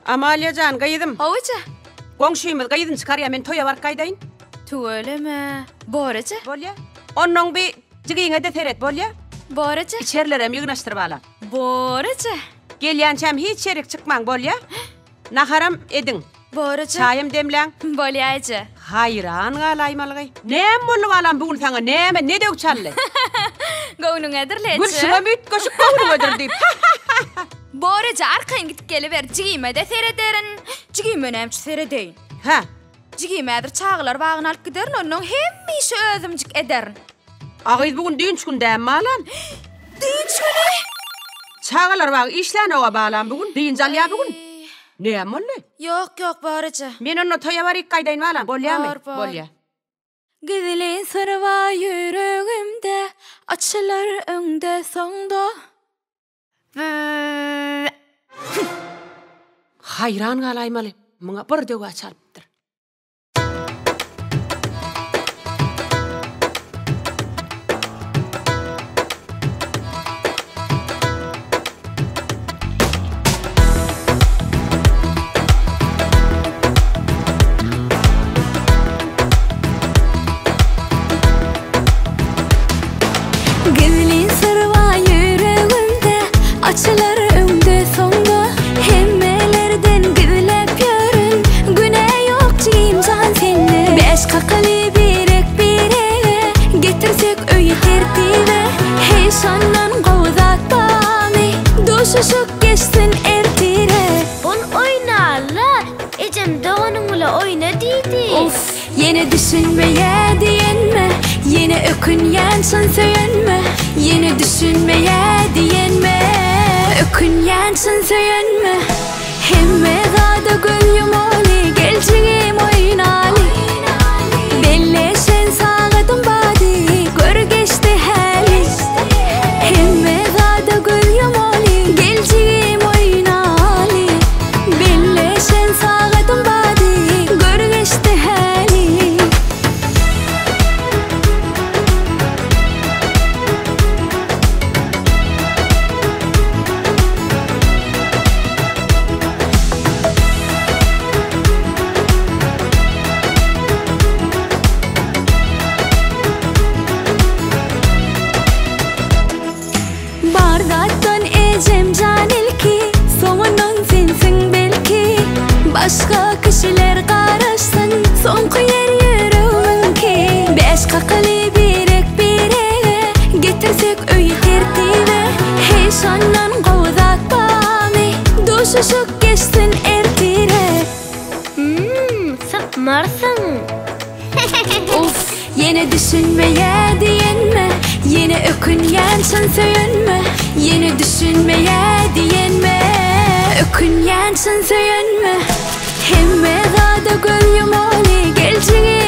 Amalyacan gaydım. Hawaca. Komşuyumuz gaydın çıkar ya men toya var kaydayın. Tu öyle mi? Boraca. Bolya. Onun bir cigiyine de teret bolya. Boraca. İçerilerem yığınıştır bağlan. Boraca. Gelyançam hiç çeyrek çıkman bolya. Naharam edin. Boraca. Çayım demlen. Bolyaca. Hayran galaymalgay. Nem bollu alan bugün sana ne dök çallı. Gownun edirleçi. Gülsüne büyüt koşup gownun ödür deyip. Boraca arkayın gidip geliver. Cigiyime de serederin. Cigiyime nemç seredeyin. Ha. Cigiyime edir çağılar bağın alıp giderin. Onun hem işi özümcük ederin. Ağız bugün düğün çıkın deyim mi alan? Düğün çıkını? Çağılar bağ işlen oğa bağlan bugün. Düğün calya bugün. Neyem oldu? Yok Boraca. Men onu toya var ilk kaydayın bağlan. Bolya mı? Bolya. Gidilin sarva yüreğimde, açılar önde sonda. Hayran galaymalı. Mına bir döga çalıptır. Gidilin sarva yüreğimde, açılar önde sonda. Hemmelerden gidilip yarın, güne yok cimcan seni. Beş kakalı birek bireye, getirsek öyle tertibe. Heyecandan kovzat bami, duşuşuk geçsin ertire. On oynarlar, Ecem de onunla oyna dedi. Of, yine düşünmeye diyenme, yine ökünyensin söylenme. Yine düşünmeye diyenme, ökünyensin söylenme. Hemme dağda gül yumali, geleceğim oynali. Belleşen sağladım badi, gör geçti hali. Hemme dağda gül yumali, geleceğim oynali. Belleşen sağladım badi, gör geçti hali. Bardaktan Ecem canilki, sonunun sensin belki. Başka kişiler karışsın, son koyar yüreğinki. Beş kakalı birek bireye, getirsek öyle tertibe. Heyecandan kovzat bami, duşuşuk geçsin ertire. Sapmarsın. Of, yine düşünmeye diyenme, yine ökünyensin söylenme. Yine düşünmeye diyenme, ökünyensin söylenme. Hemme dağda gül yumali, geleceğim